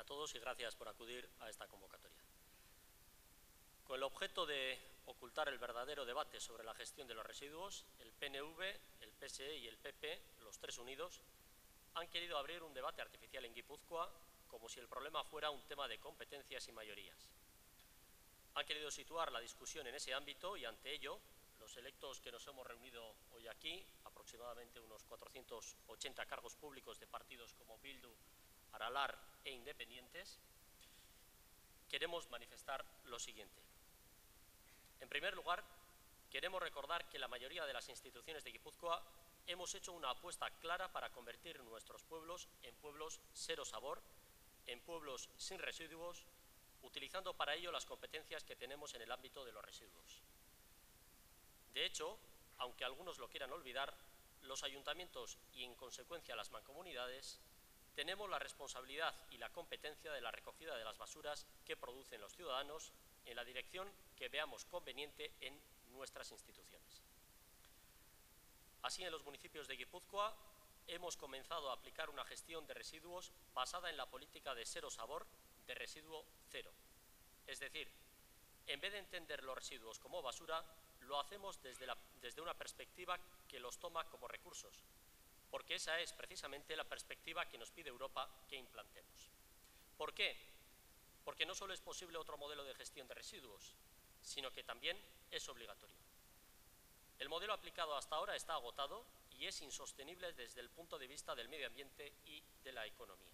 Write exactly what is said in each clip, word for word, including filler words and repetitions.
todos y gracias por acudir a esta convocatoria. Con el objeto de ocultar el verdadero debate sobre la gestión de los residuos, el P N V, el P S E y el P P, los tres unidos, han querido abrir un debate artificial en Guipúzcoa como si el problema fuera un tema de competencias y mayorías. Han querido situar la discusión en ese ámbito y, ante ello, los electos que nos hemos reunido hoy aquí, aproximadamente unos cuatrocientos ochenta cargos públicos de partidos como Bildu, Aralar e Independientes, queremos manifestar lo siguiente. En primer lugar, queremos recordar que la mayoría de las instituciones de Guipúzcoa hemos hecho una apuesta clara para convertir nuestros pueblos en pueblos cero sabor, en pueblos sin residuos, utilizando para ello las competencias que tenemos en el ámbito de los residuos. De hecho, aunque algunos lo quieran olvidar, los ayuntamientos y, en consecuencia, las mancomunidades, tenemos la responsabilidad y la competencia de la recogida de las basuras que producen los ciudadanos en la dirección que veamos conveniente en nuestras instituciones. Así, en los municipios de Guipúzcoa hemos comenzado a aplicar una gestión de residuos basada en la política de cero sabor, de residuo cero. Es decir, en vez de entender los residuos como basura, lo hacemos desde, la, desde una perspectiva que los toma como recursos, porque esa es precisamente la perspectiva que nos pide Europa que implantemos. ¿Por qué? Porque no solo es posible otro modelo de gestión de residuos, sino que también es obligatorio. El modelo aplicado hasta ahora está agotado y es insostenible desde el punto de vista del medio ambiente y de la economía.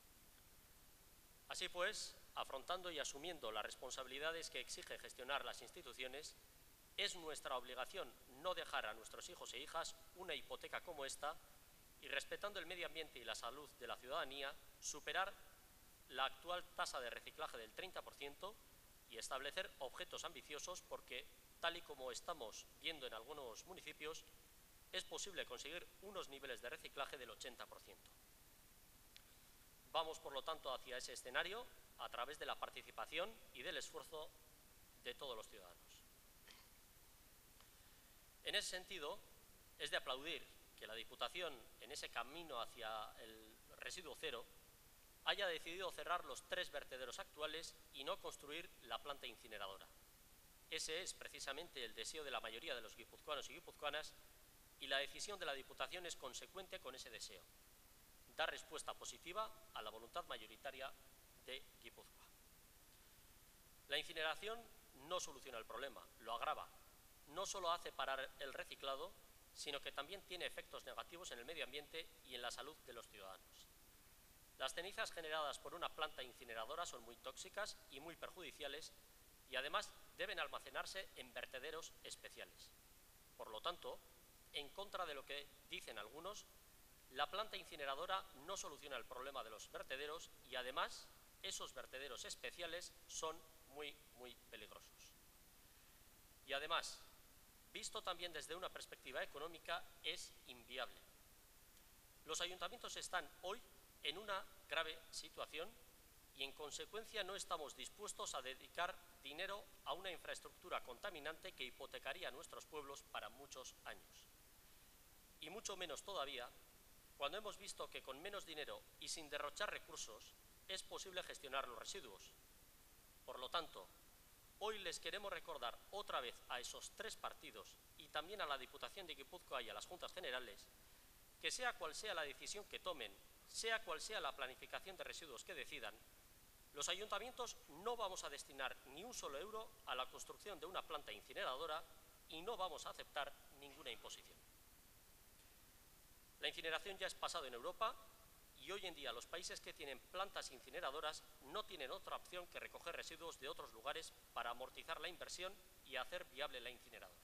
Así pues, afrontando y asumiendo las responsabilidades que exige gestionar las instituciones, es nuestra obligación no dejar a nuestros hijos e hijas una hipoteca como esta y, respetando el medio ambiente y la salud de la ciudadanía, superar la actual tasa de reciclaje del treinta por ciento y establecer objetos ambiciosos porque, tal y como estamos viendo en algunos municipios, es posible conseguir unos niveles de reciclaje del ochenta por ciento. Vamos, por lo tanto, hacia ese escenario a través de la participación y del esfuerzo de todos los ciudadanos. En ese sentido, es de aplaudir que la Diputación, en ese camino hacia el residuo cero, haya decidido cerrar los tres vertederos actuales y no construir la planta incineradora. Ese es precisamente el deseo de la mayoría de los guipuzcoanos y guipuzcoanas y la decisión de la Diputación es consecuente con ese deseo, dar respuesta positiva a la voluntad mayoritaria de Guipúzcoa. La incineración no soluciona el problema, lo agrava. No solo hace parar el reciclado, sino que también tiene efectos negativos en el medio ambiente y en la salud de los ciudadanos. Las cenizas generadas por una planta incineradora son muy tóxicas y muy perjudiciales y además deben almacenarse en vertederos especiales. Por lo tanto, en contra de lo que dicen algunos, la planta incineradora no soluciona el problema de los vertederos y además esos vertederos especiales son muy, muy peligrosos. Y además, visto también desde una perspectiva económica, es inviable. Los ayuntamientos están hoy en una grave situación y, en consecuencia, no estamos dispuestos a dedicar dinero a una infraestructura contaminante que hipotecaría a nuestros pueblos para muchos años. Y mucho menos todavía cuando hemos visto que con menos dinero y sin derrochar recursos es posible gestionar los residuos. Por lo tanto, hoy les queremos recordar otra vez a esos tres partidos y también a la Diputación de Guipúzcoa y a las Juntas Generales que, sea cual sea la decisión que tomen, sea cual sea la planificación de residuos que decidan, los ayuntamientos no vamos a destinar ni un solo euro a la construcción de una planta incineradora y no vamos a aceptar ninguna imposición. La incineración ya es pasado en Europa y hoy en día los países que tienen plantas incineradoras no tienen otra opción que recoger residuos de otros lugares para amortizar la inversión y hacer viable la incineradora.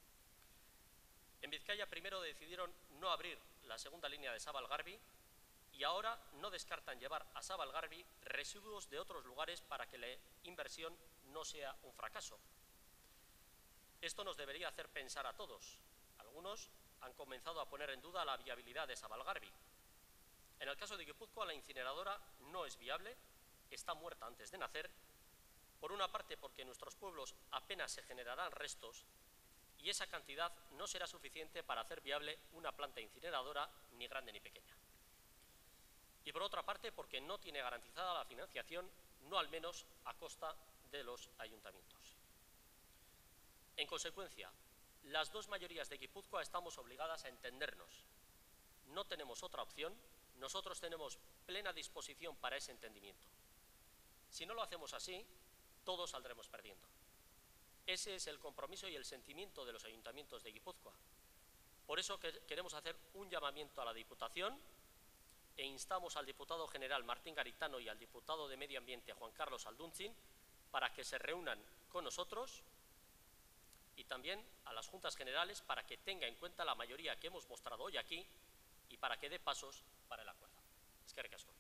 En Vizcaya primero decidieron no abrir la segunda línea de Sabalgarbi y ahora no descartan llevar a Sabalgarbi residuos de otros lugares para que la inversión no sea un fracaso. Esto nos debería hacer pensar a todos. Algunos han comenzado a poner en duda la viabilidad de Sabalgarbi. En el caso de Guipúzcoa, la incineradora no es viable, está muerta antes de nacer, por una parte porque en nuestros pueblos apenas se generarán restos y esa cantidad no será suficiente para hacer viable una planta incineradora ni grande ni pequeña. y por otra parte porque no tiene garantizada la financiación, no al menos a costa de los ayuntamientos. En consecuencia, las dos mayorías de Guipúzcoa estamos obligadas a entendernos. No tenemos otra opción, nosotros tenemos plena disposición para ese entendimiento. Si no lo hacemos así, todos saldremos perdiendo. Ese es el compromiso y el sentimiento de los ayuntamientos de Guipúzcoa. Por eso que queremos hacer un llamamiento a la Diputación e instamos al diputado general Martín Garitano y al diputado de Medio Ambiente Juan Carlos Alduntzin para que se reúnan con nosotros y también a las Juntas Generales para que tenga en cuenta la mayoría que hemos mostrado hoy aquí y para que dé pasos para el acuerdo. Eskerrik asko.